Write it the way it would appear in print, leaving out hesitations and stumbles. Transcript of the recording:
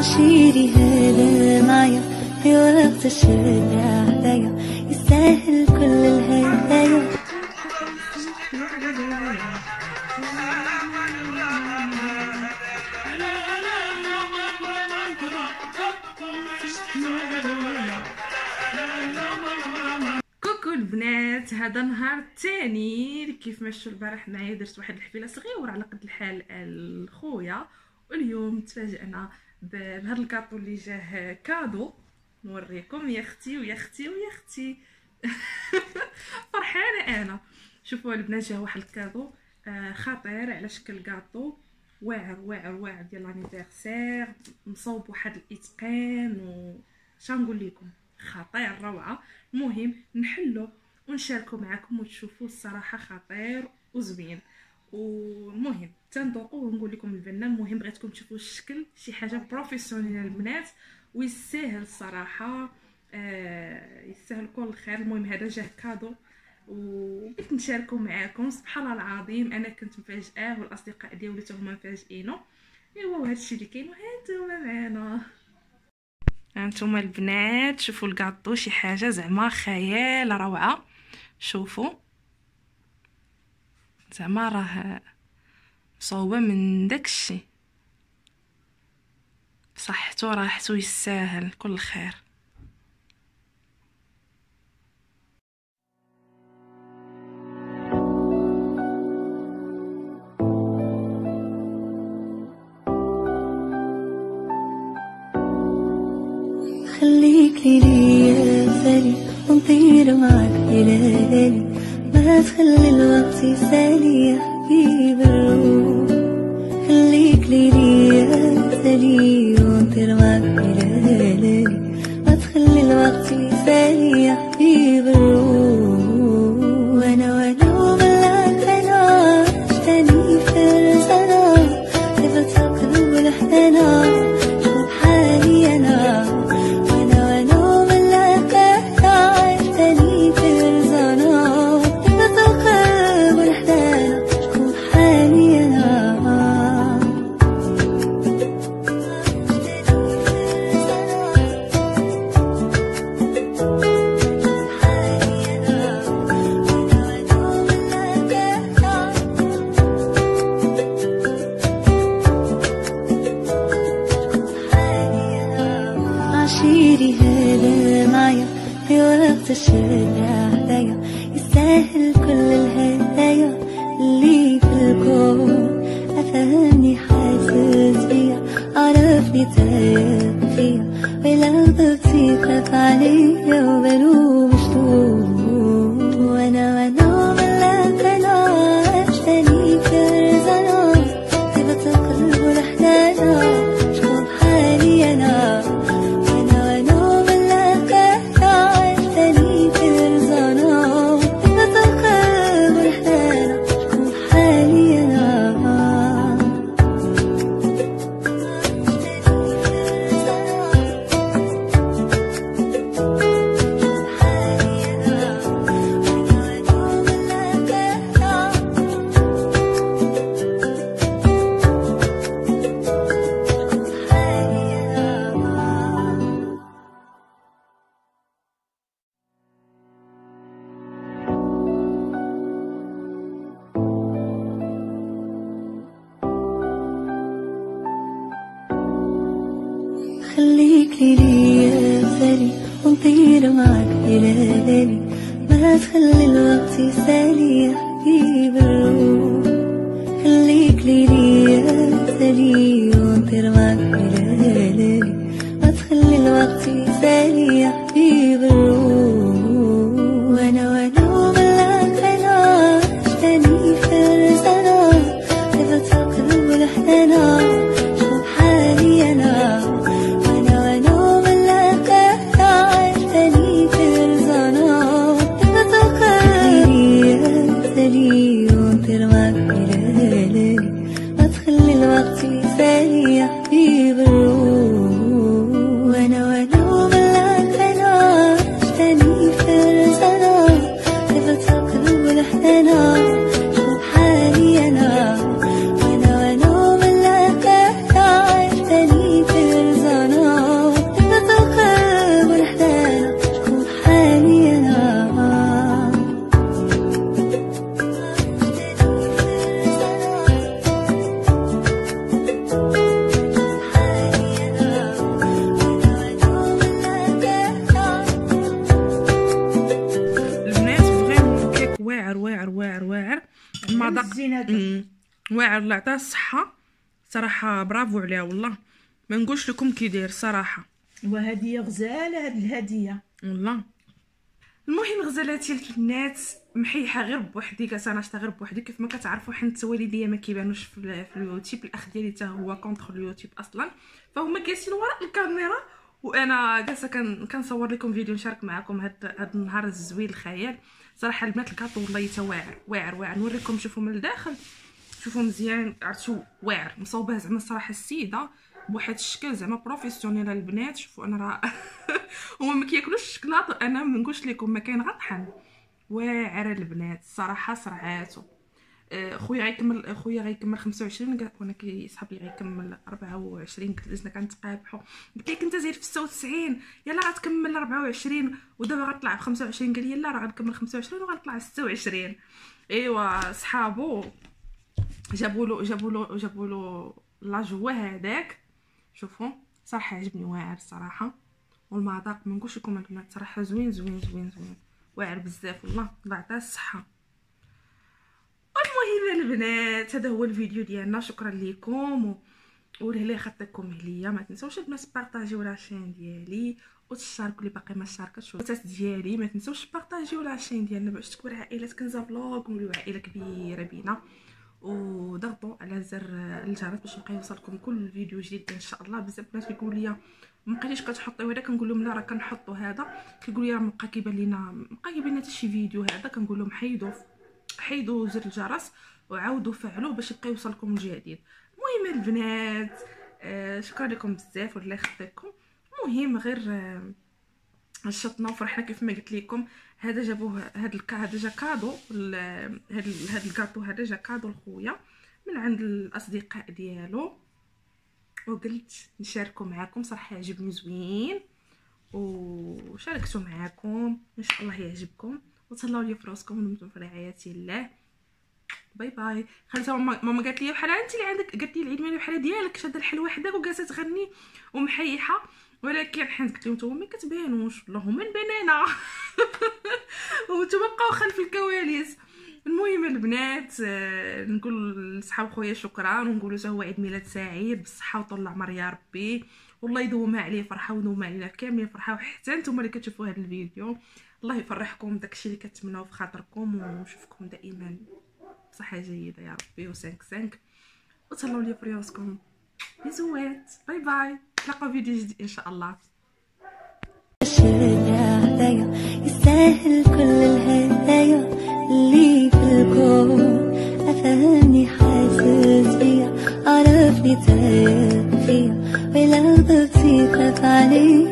عشيري هذا معايا في وقت الشدة هدايا يستاهل كل الهدايا. كوكو البنات، هذا نهار تاني كيف ما شفتوا البارح معايا درت واحد الحفله صغيره على قد الحال الخويا، واليوم تفاجئنا بهذا الكاطو اللي جاه كادو. نوريكم يا اختي ويا اختي ويا اختي. فرحانه انا. شوفوا البنات، جا واحد الكادو خطير على شكل كاطو واعر واعر واعر ديال لانيفرسير، مصوب واحد الاتقان وش نقول لكم، خطير روعه. المهم نحلو ونشاركو معكم وتشوفوا الصراحه خطير وزوين. والمهم تندوقوا ونقول لكم البنه. المهم بغيتكم تشوفوا الشكل، شي حاجه بروفيسيونيل البنات ويستاهل الصراحه، يستاهل كل خير. المهم هذا جاه كادو وبغيت نشاركو معاكم. سبحان الله العظيم انا كنت مفاجاه والاصدقاء ديالي حتى هما مفاجئينو. ايوا وهذا الشيء اللي كاين وهانتوما معنا. هانتوما البنات شوفوا الكاطو، شي حاجه زعما خيال روعه. شوفوا زعما راه مصوبه من داكشي، صحتو راحتو يستاهل كل خير. خليك لي يا سالي ونطير معك ليالي، ما تخلي الوقت يسالي يا حبيب الروح. خليك لي يا سالي ونطير معك ليالي، ما تخلي الوقت يسالي يا حبيب الروح. وانا وبلاك انا عشتني فرسانة، كيف تقلب الحنانة شوف حالي انا. عشيري هذا معايا في وقت الشدة هدايا يستاهل كل الهدايا اللي في الكون. أفهمني حاسس بيا، عرفني تايب فيا، ولو ضبطيتك عليا وبلوم شطوط. وانا ملاك انا عشتني فرزانة، كيف تقلب الحنانة شوف حالي انا. خليك لي يا سالي ونطير معك ليالي، ما تخلي الوقت يسالي يا حبيب الروح. خليك لي يا سالي ونطير معك ليالي، ما تخلي الوقت يسالي يا حبيب الروح. وانا وبلاك انا عشتني فرسانة، كيف تقلب الحنانة شوف حالي انا. ونطير معك ليالي، ما تخلي الوقت يسالي يا حبيب الروح. وانا وبلاك واعر الله يعطيها الصحه صراحه، برافو عليها والله، ما نقولش لكم كي داير صراحه. وهديه غزاله هاد الهديه والله. المهم غزالاتي البنات، محيحه غير بوحدي، كنشتا غير بوحدي كيف ما كتعرفوا، حيت والديا ما كيبانوش في اليوتيوب، الاخ ديالي حتى هو كونتر اليوتيوب اصلا، فهما جالسين وراء الكاميرا وانا جالسه كنصور لكم فيديو نشارك معكم هاد النهار الزوين الخيال. صراحه البنات الكاطو والله حتى واعر نوريكم، شوفوا من الداخل، شوفوا مزيان، عرفتوا واعر مصوبه زعما الصراحه السيده بواحد الشكل زعما بروفيسيونيل. البنات شوفوا انا راه هما ما كياكلوش الشكلاط، انا ما نقولش لكم ما كاين غير طحن. واعر البنات الصراحه سرعاتو. خويا غيكمل 25 وانا كيسحب لي غيكمل 24، كلشنا كنتقابحوا، قلت لك انت زايد في 96 يلا غتكمل 24 ودابا غطلع ب 25، قال لي لا راه غنكمل 25 وغنطلع 26. ايوا صحابو جابوا له لا جوا هذاك، شوفوا صراحه عجبني واعر صراحه، والمذاق ما نقولش لكم البنات صراحه زوين واعر بزاف والله، الله يعطيه الصحه. المهم البنات هذا هو الفيديو ديالنا، شكرا لكم والهلا خطيكم عليا، ما تنسوش البنات بارطاجيو لاشين ديالي وتشاركوا اللي باقي ما شاركتش الواتات ديالي، ما تنسوش بارطاجيو لاشين ديالنا باش تكون عائله كنزه فلوغ ونوليو عائله كبيره بينا، وضغطوا على زر الجرس باش يبقى يوصلكم كل فيديو جديد ان شاء الله. بزاف الناس كيقولوا لي ما بقيتيش كتحطيو هذا، كنقول لهم لا راه كنحطوا هذا، كيقولوا لي راه مابقى كيبان لنا حتى شي فيديو هذا، كنقول لهم حيدوا زر الجرس وعاودوا فعلوه باش يبقى يوصلكم الجديد. المهم البنات شكرا لكم بزاف والله يخليكم. المهم غير نشطنا وفرحنا كيف ما قلت لكم، هذا جابوه هذا جا كادو، هذا الكاطو هذا جا كادو لخويا من عند الاصدقاء ديالو، وقلت نشاركو معكم، صراحه عجبني زوين وشاركته معكم، ان شاء الله يعجبكم، وتهلاو لي في راسكم ودمتم في رعايه الله. باي باي. خالتها ماما قالت لي بحال انت اللي عندك، قالت لي العيد ميلاد بحال ديالك شاده الحلوه حداك وجالسه تغني ومحيحه، ولكن حيت قلت لهم نتوما ما كتبانوش والله هما نبان وانتم بقاو خلف الكواليس. المهم البنات نقول لصحاب خويا شكرا، ونقولوا هو عيد ميلاد سعيد بالصحه وطول العمر يا ربي، والله يدومها عليه فرحه ويدومها علينا كاملين فرحه، وحتى نتوما اللي كتشوفوا هذا الفيديو الله يفرحكم داكشي اللي كتمناو في خاطركم، ونشوفكم دائما بصحه جيده يا ربي و5 وتهلاو لي في راسكم. بيزوات، باي باي، نتلاقاو فيديو جديد ان شاء الله. يستاهل كل الهدايا اللي في الكون، أفهمني حاسس بيا، عرفني تايه فيا، ولو ضبطي خاف عليا.